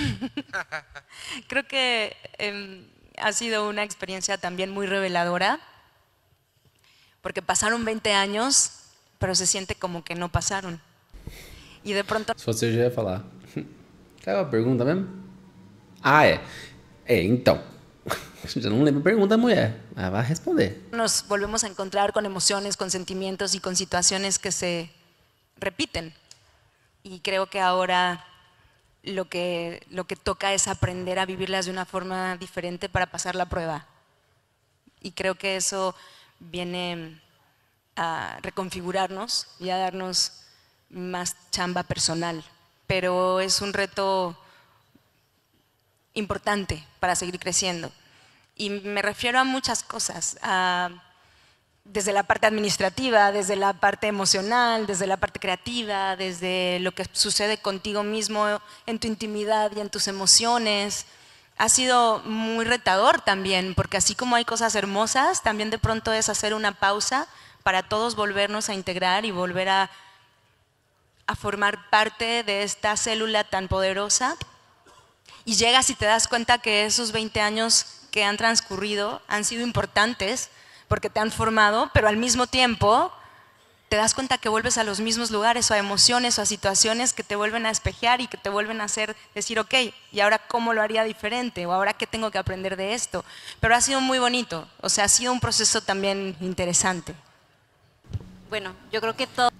Creo que ha sido una experiencia también muy reveladora, porque pasaron 20 años, pero se siente como que no pasaron. Y de pronto... Se fosse eu já ia falar. Qual é a pergunta mesmo? Ah, então. Já não lembro a pergunta da mulher. Ela vai responder. Nos volvemos a encontrar con emociones, con sentimientos y con situaciones que se repiten. Y creo que ahora lo que toca es aprender a vivirlas de una forma diferente para pasar la prueba. Y creo que eso viene a reconfigurarnos y a darnos más chamba personal. Pero es un reto importante para seguir creciendo. Y me refiero a muchas cosas, desde la parte administrativa, desde la parte emocional, desde la parte creativa, desde lo que sucede contigo mismo en tu intimidad y en tus emociones. Ha sido muy retador también, porque así como hay cosas hermosas, también de pronto es hacer una pausa para todos volvernos a integrar y volver a formar parte de esta célula tan poderosa. Y llegas y te das cuenta que esos 20 años que han transcurrido han sido importantes porque te han formado, pero al mismo tiempo te das cuenta que vuelves a los mismos lugares o a emociones o a situaciones que te vuelven a espejear y que te vuelven a hacer decir, ok, ¿y ahora cómo lo haría diferente? ¿O ahora qué tengo que aprender de esto? Pero ha sido muy bonito, o sea, ha sido un proceso también interesante. Bueno, yo creo que todo...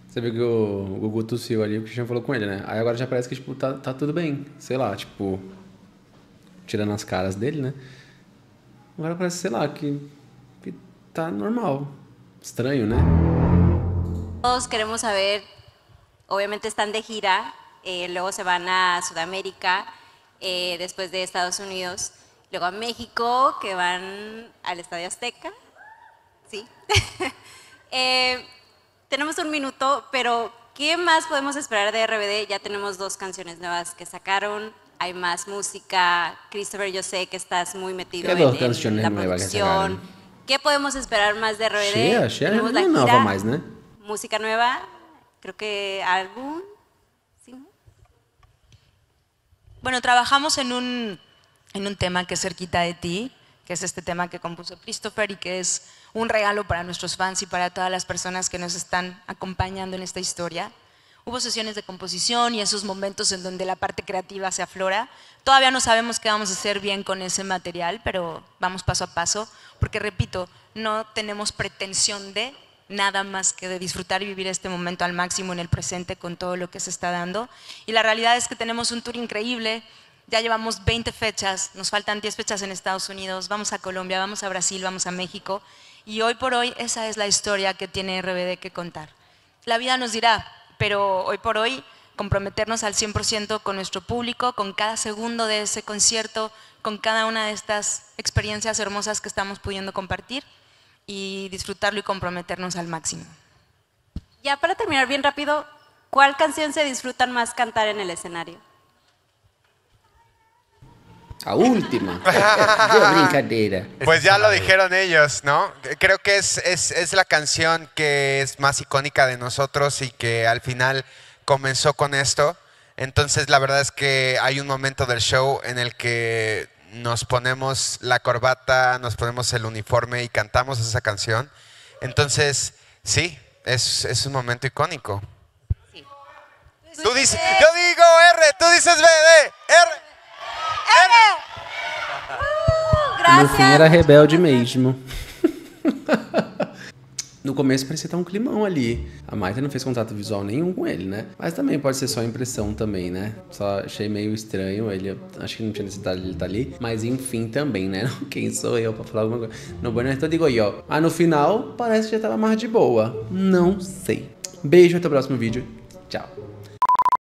Você viu que o Gugu tossiu ali, o Christian falou com ele, né? Aí agora já parece que, tipo, tá tudo bem. Sei lá, tipo... Tirando as caras dele, né? Agora parece, sei lá, que tá normal. Estranho, né? Todos queremos saber, obviamente están de gira, luego se van a Sudamérica, después de Estados Unidos, luego a México, que van al Estadio Azteca. Sí. Tenemos un minuto, pero ¿qué más podemos esperar de RBD? Ya tenemos 2 canciones nuevas que sacaron, hay más música. Christopher, yo sé que estás muy metido ¿Qué 2 en canciones la nuevas que producción. sacaron? ¿Qué podemos esperar más de RBD? Shea Tenemos no la es nueva gira, más, ¿no? música nueva, creo que álbum. ¿Sí? Bueno, trabajamos en un tema que es Cerquita de ti, que es este tema que compuso Christopher y que es un regalo para nuestros fans y para todas las personas que nos están acompañando en esta historia. Hubo sesiones de composición y esos momentos en donde la parte creativa se aflora. Todavía no sabemos qué vamos a hacer bien con ese material, pero vamos paso a paso, porque repito, no tenemos pretensión de nada más que de disfrutar y vivir este momento al máximo en el presente con todo lo que se está dando. Y la realidad es que tenemos un tour increíble. Ya llevamos 20 fechas, nos faltan 10 fechas en Estados Unidos, vamos a Colombia, vamos a Brasil, vamos a México. Y hoy por hoy esa es la historia que tiene RBD que contar. La vida nos dirá, pero hoy por hoy comprometernos al 100% con nuestro público, con cada segundo de ese concierto, con cada una de estas experiencias hermosas que estamos pudiendo compartir y disfrutarlo y comprometernos al máximo. Ya para terminar bien rápido, ¿cuál canción se disfrutan más cantar en el escenario? A última. Qué brincadeira. Pues ya lo dijeron ellos, ¿no? Creo que es la canción que es más icónica de nosotros y que al final comenzó con esto. Entonces la verdad es que hay un momento del show en el que nos ponemos la corbata, nos ponemos el uniforme y cantamos esa canción. Entonces, sí, es un momento icónico. Sí. Tú dices, yo digo R, tú dices BD, R. No fim era rebelde mesmo. No começo parecia estar um climão ali. A Maita não fez contato visual nenhum com ele, né? Mas também pode ser só impressão também, né? Só achei meio estranho ele. Acho que não tinha necessidade de ele estar ali. Mas enfim também, né? Quem sou eu pra falar alguma coisa? No bueno, então digo eu. Ah, no final parece que já tava mais de boa. Não sei. Beijo, até o próximo vídeo. Tchau.